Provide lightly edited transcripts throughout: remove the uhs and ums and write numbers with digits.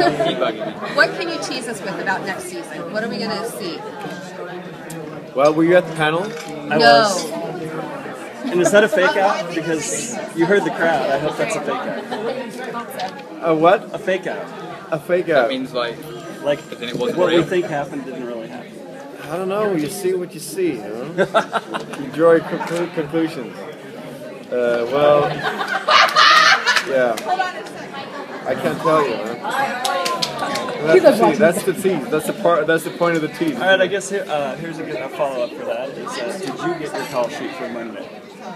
Keep bugging me. What can you tease us with about next season? What are we going to see? Well, were you at the panel? I was. And is that a fake out? Because you heard the crowd. I hope that's a fake out. A what? A fake out. A fake out. That means like But then it wasn't what real. we think happened didn't really happen. I don't know. You see what you see. You know? You draw your conclusions. Well, yeah. I can't tell you. Huh? That's the tease. That's the part. That's the point of the tease. All right, I guess here's a good follow-up for that. Is, did you get your call sheet for Monday?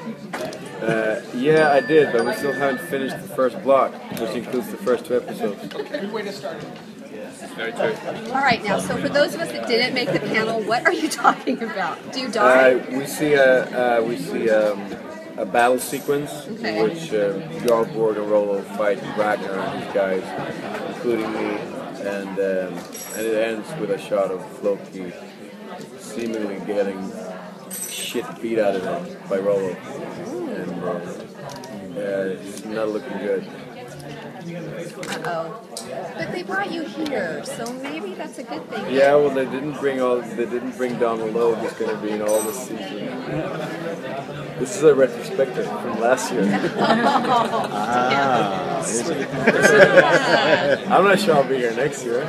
Yeah, I did, but we still haven't finished the first block, which includes the first 2 episodes. Good way to start. Very true. All right, now, so for those of us that didn't make the panel, what are you talking about? Do you die? We see a battle sequence in which Jarlborg and Rollo fight Ragnar and his guys, including me, and it ends with a shot of Floki seemingly getting shit beat out of him by Rollo, and it's not looking good. Uh-oh. But they brought you here, so maybe that's a good thing. Yeah, well, they didn't bring Donald Lowe, who's going to be in all the season. This is a retrospective from last year. I'm not sure I'll be here next year.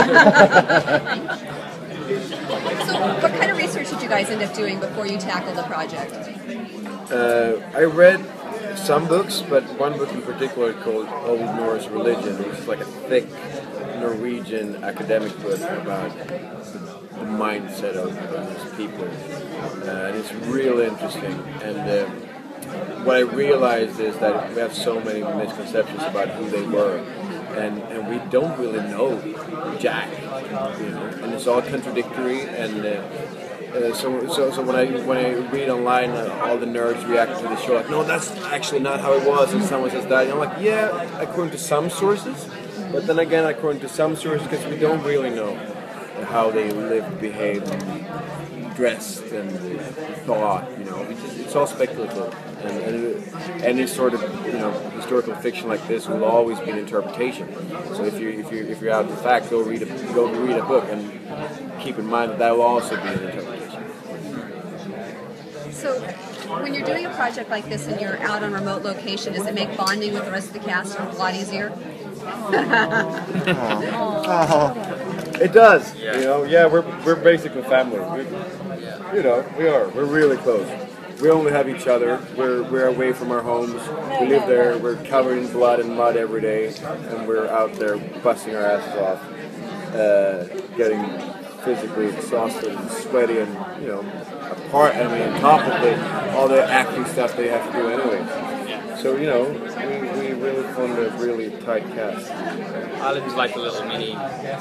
So, what kind of research did you guys end up doing before you tackled the project? I read some books, but one book in particular called Old Norse Religion, which is like a thick Norwegian academic book about the mindset of those people. And it's really interesting. And what I realized is that we have so many misconceptions about who they were. And we don't really know Jack, you know, and it's all contradictory. And so when I read online, all the nerds react to the show like, no, that's actually not how it was, and someone says that, and I'm like, yeah, according to some sources, but then again, according to some sources, because we don't really know how they lived, behaved, dressed, and thought, you know, it's all speculative, and any sort of, you know, historical fiction like this will always be an interpretation. So if you're out of the fact, go read a book, and keep in mind that will also be an interpretation. So, when you're doing a project like this and you're out on remote location, does it make bonding with the rest of the cast a lot easier? It does. Yeah. You know, yeah, we're basically family. You know, we are. We're really close. We only have each other. We're away from our homes. We live there. We're covered in blood and mud every day, and we're out there busting our asses off, getting physically exhausted and sweaty, and you know, apart. I mean, on top of all the acting stuff they have to do anyway. So you know, we really formed a really tight cast. Ireland's like a little mini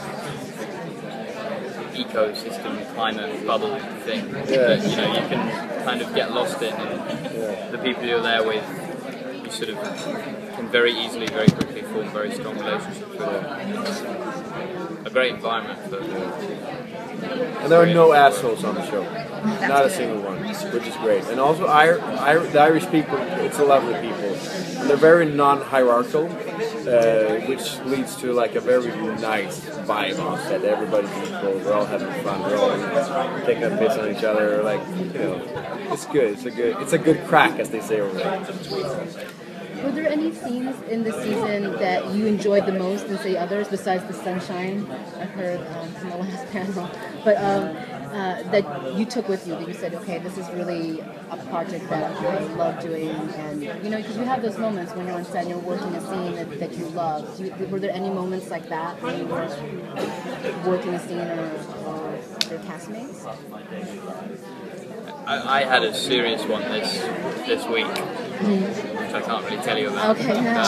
ecosystem, climate bubble thing that you know you can kind of get lost in, and the people you're there with, you sort of can very easily, very quickly form very strong relationships with them. It's a great environment for. And there are no assholes on the show, not a single one, which is great. And also, the Irish people, it's a lovely people, and they're very non-hierarchical, which leads to like a very nice vibe on set. Everybody's equal, we're all having fun, we're all taking a piss on each other, like, you know, it's good. It's a good crack, as they say over there. Were there any scenes in the season that you enjoyed the most than say others, besides the sunshine? I heard from the last panel, but that you took with you, that you said, okay, this is really a project that I love doing, and you know, because you have those moments when you're on set and you're working a scene that you love. Were there any moments like that when you were working a scene or your castmates? I had a serious one this week, which I can't really tell you about. Okay, no.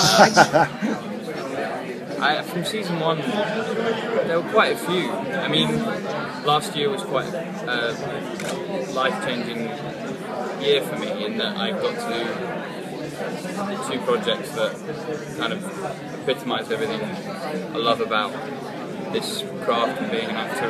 From season 1, there were quite a few. I mean, last year was quite a life-changing year for me in that I got to do 2 projects that kind of epitomise everything I love about this craft and being an actor.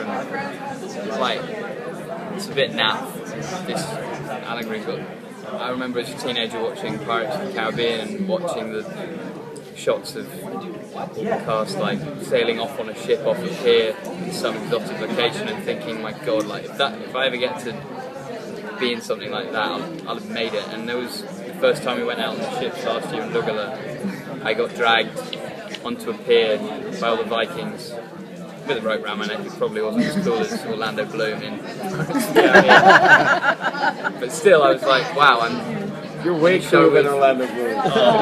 And it's a bit naff, this allegory, but I remember as a teenager watching Pirates of the Caribbean and watching the shots of cast like sailing off on a ship off a pier in some exotic location and thinking, my God, like if I ever get to be in something like that, I'll have made it. And there was the first time we went out on the ships last year in Lugala, I got dragged onto a pier by all the Vikings with a rope around my neck. It probably wasn't as cool as Orlando Bloom in but still I was like, wow, You're way cooler than Orlando Bloom.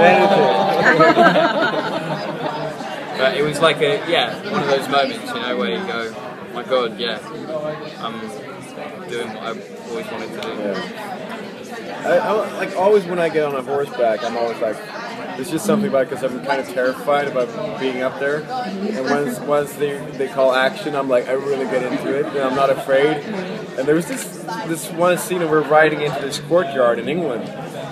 But it was like one of those moments, you know, where you go, my God, yeah, I'm doing what I've always wanted to do. Yeah. I like always when I get on a horseback, I'm always like, there's just something about it because I'm kind of terrified about being up there. And once they call action, I'm like, I really get into it, and I'm not afraid. And there was this one scene where we're riding into this courtyard in England,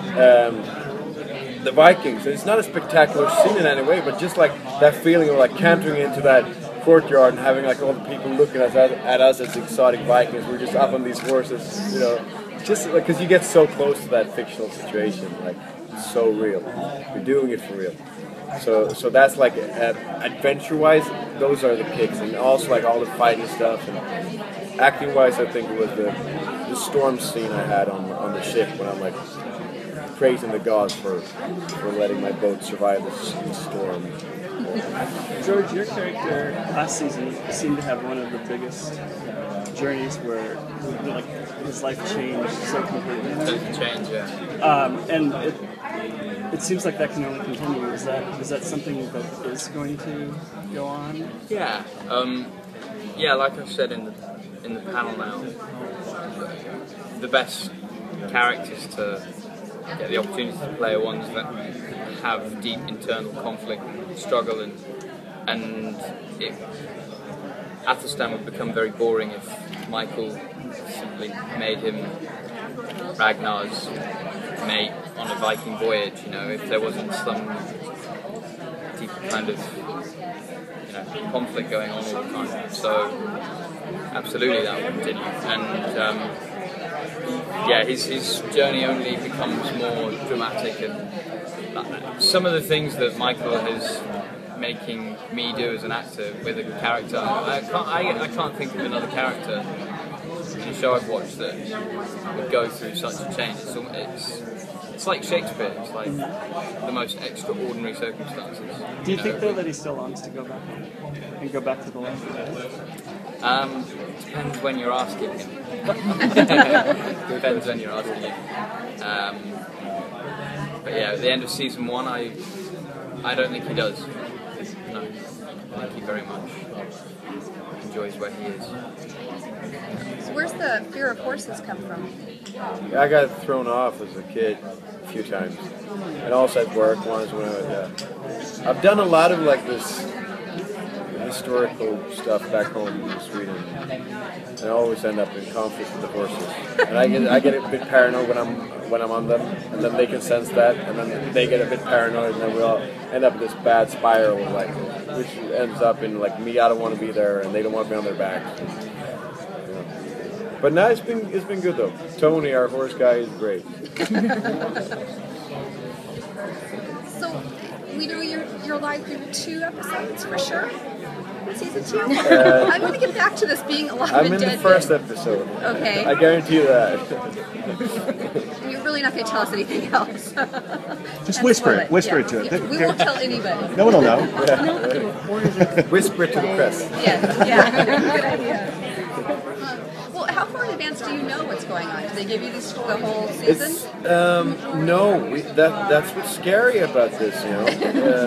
the Vikings. And it's not a spectacular scene in any way, but just like that feeling of like cantering into that courtyard and having like all the people looking at us as exotic Vikings. We're just up on these horses, you know, just like because you get so close to that fictional situation, like it's so real. You're doing it for real. So that's like adventure-wise, those are the kicks, and also like all the fighting stuff and acting-wise. I think it was the storm scene I had on the ship when I'm like praising the gods for letting my boat survive the storm. George, your character last season seemed to have one of the biggest journeys where like his life changed so completely. Change, yeah. And it seems like that can only continue. Is that something that is going to go on? Yeah. Like I've said in the panel now, the best characters to get the opportunity to play are ones that have deep internal conflict, struggle, and Athelstan would become very boring if Michael simply made him Ragnar's mate on a Viking voyage. You know, if there wasn't some deep kind of conflict going on all the time. So absolutely that will continue. And his journey only becomes more dramatic, and some of the things that Michael is making me do as an actor with a character, I can't think of another character in a show I've watched that would go through such a change. It's like Shakespeare. It's like the most extraordinary circumstances. Do you think though that he still longs to go back home and go back to the land? Depends when you're asking him. Depends when you're asking him. But yeah, at the end of season 1, I don't think he does. No, I think he very much enjoys where he is. So where's the fear of horses come from? I got thrown off as a kid a few times, and also at work once when I've done a lot of like this historical stuff back home in Sweden, and I always end up in conflict with the horses. And I get a bit paranoid when I'm on them, and then they can sense that, and then they get a bit paranoid, and then we all end up in this bad spiral, like which ends up in like me, I don't want to be there, and they don't want to be on their back. But now it's been good though. Tony, our horse guy, is great. So we know you're live through 2 episodes for sure. Season 2? I'm going to get back to this being alive I'm and in dead. the first episode. Okay. I guarantee you that. You're really not going to tell us anything else. Just whisper it. Whisper it to it. Yeah. We won't tell anybody. No one will know. Whisper it to the press. Yeah. Good idea. Well, how far in advance do you know what's going on? Do they give you the whole season? No. That's what's scary about this, you know.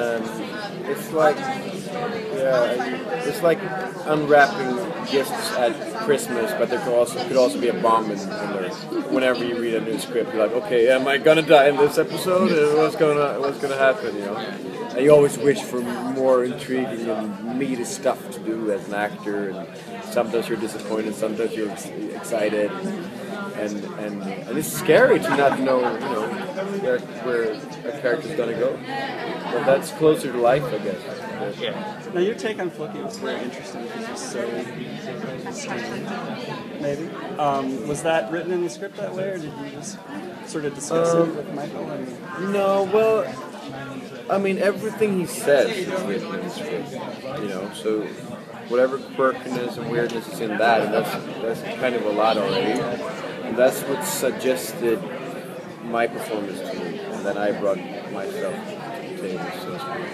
It's like unwrapping gifts at Christmas, but there could also be a bomb in there. Whenever you read a new script, you're like, okay, am I gonna die in this episode? What's gonna happen? You know, and you always wish for more intriguing and meaty stuff to do as an actor, and sometimes you're disappointed, sometimes you're excited, and it's scary to not know, where a character's gonna go. But that's closer to life, I guess. Yeah. Now your take on Floki was very interesting because it's so strange. Maybe. Was that written in the script that way, or did you just sort of discuss it with Michael? No, well, I mean, everything he says is written in the script, you know, so whatever quirkiness and weirdness is in that, and that's kind of a lot already, and that's what suggested my performance to me, and then I brought myself to the table, so to speak.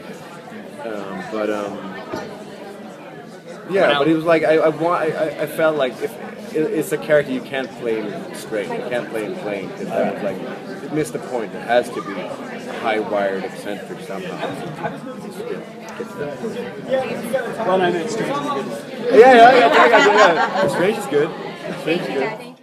Yeah, but it was like, I felt like if it's a character you can't play straight, you can't play in plain, because that was like, it missed the point. It has to be high-wired, eccentric somehow. Well, I meant Strange in a good way. Yeah. Strange is good. Strange is good.